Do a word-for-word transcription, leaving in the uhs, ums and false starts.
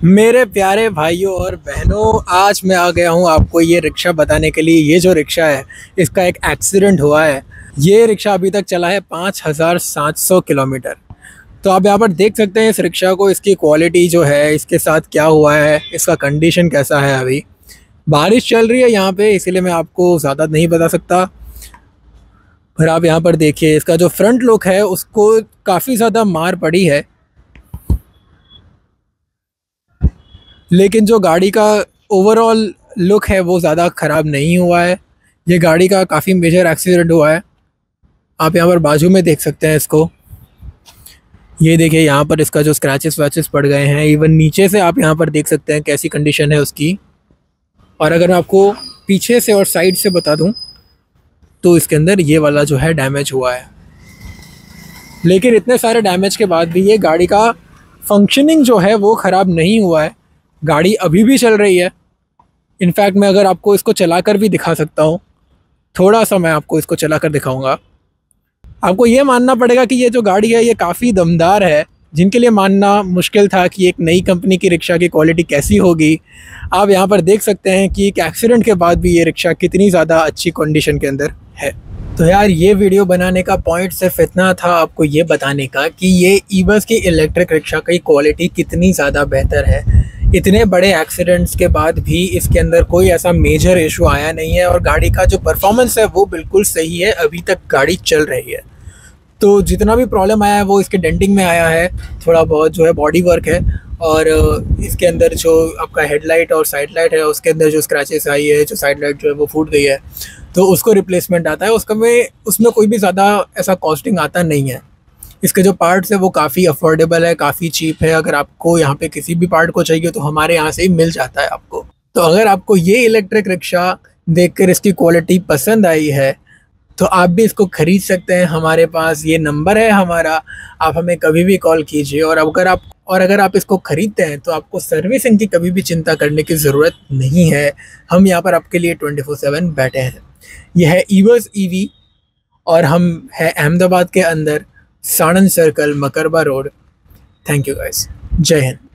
मेरे प्यारे भाइयों और बहनों, आज मैं आ गया हूँ आपको ये रिक्शा बताने के लिए। ये जो रिक्शा है इसका एक एक्सीडेंट हुआ है। ये रिक्शा अभी तक चला है पाँच हज़ार सात सौ किलोमीटर। तो आप यहाँ पर देख सकते हैं इस रिक्शा को, इसकी क्वालिटी जो है, इसके साथ क्या हुआ है, इसका कंडीशन कैसा है। अभी बारिश चल रही है यहाँ पे, इसीलिए मैं आपको ज़्यादा नहीं बता सकता। पर आप यहाँ पर देखिए, इसका जो फ्रंट लुक है उसको काफ़ी ज़्यादा मार पड़ी है, लेकिन जो गाड़ी का ओवरऑल लुक है वो ज़्यादा ख़राब नहीं हुआ है। ये गाड़ी का काफ़ी मेजर एक्सीडेंट हुआ है। आप यहाँ पर बाजू में देख सकते हैं इसको। ये देखिए, यहाँ पर इसका जो स्क्रैचेस वैचेस पड़ गए हैं। इवन नीचे से आप यहाँ पर देख सकते हैं कैसी कंडीशन है उसकी। और अगर मैं आपको पीछे से और साइड से बता दूँ तो इसके अंदर ये वाला जो है डैमेज हुआ है। लेकिन इतने सारे डैमेज के बाद भी ये गाड़ी का फंक्शनिंग जो है वो ख़राब नहीं हुआ है। गाड़ी अभी भी चल रही है। इनफैक्ट मैं अगर आपको इसको चलाकर भी दिखा सकता हूँ, थोड़ा सा मैं आपको इसको चलाकर दिखाऊंगा। आपको ये मानना पड़ेगा कि ये जो गाड़ी है ये काफ़ी दमदार है। जिनके लिए मानना मुश्किल था कि एक नई कंपनी की रिक्शा की क्वालिटी कैसी होगी, आप यहाँ पर देख सकते हैं कि एक एक्सीडेंट के बाद भी ये रिक्शा कितनी ज़्यादा अच्छी कंडीशन के अंदर है। तो यार, ये वीडियो बनाने का पॉइंट सिर्फ इतना था, आपको ये बताने का कि ये ई-बस की इलेक्ट्रिक रिक्शा की क्वालिटी कितनी ज़्यादा बेहतर है। इतने बड़े एक्सीडेंट्स के बाद भी इसके अंदर कोई ऐसा मेजर इशू आया नहीं है और गाड़ी का जो परफॉर्मेंस है वो बिल्कुल सही है। अभी तक गाड़ी चल रही है। तो जितना भी प्रॉब्लम आया है वो इसके डेंटिंग में आया है, थोड़ा बहुत जो है बॉडी वर्क है। और इसके अंदर जो आपका हेडलाइट और साइड लाइट है उसके अंदर जो स्क्रैचेस आई है, जो साइड लाइट जो है वो फूट गई है, तो उसको रिप्लेसमेंट आता है। उसका में उसमें कोई भी ज़्यादा ऐसा कॉस्टिंग आता नहीं है। इसके जो पार्ट्स है वो काफ़ी अफोर्डेबल है, काफ़ी चीप है। अगर आपको यहाँ पे किसी भी पार्ट को चाहिए तो हमारे यहाँ से ही मिल जाता है आपको। तो अगर आपको ये इलेक्ट्रिक रिक्शा देखकर इसकी क्वालिटी पसंद आई है तो आप भी इसको ख़रीद सकते हैं। हमारे पास ये नंबर है हमारा, आप हमें कभी भी कॉल कीजिए। और अगर आप और अगर आप इसको ख़रीदते हैं तो आपको सर्विसिंग की कभी भी चिंता करने की ज़रूरत नहीं है। हम यहाँ पर आपके लिए ट्वेंटी फोर सेवन बैठे हैं। यह है ई-बस ईवी और हम है अहमदाबाद के अंदर, Sanand circle, Makarba road. Thank you guys. जय हिंद।